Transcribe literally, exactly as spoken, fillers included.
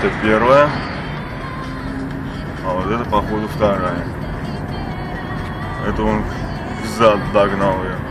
это первая, а вот это походу вторая. Это он зад догнал ее.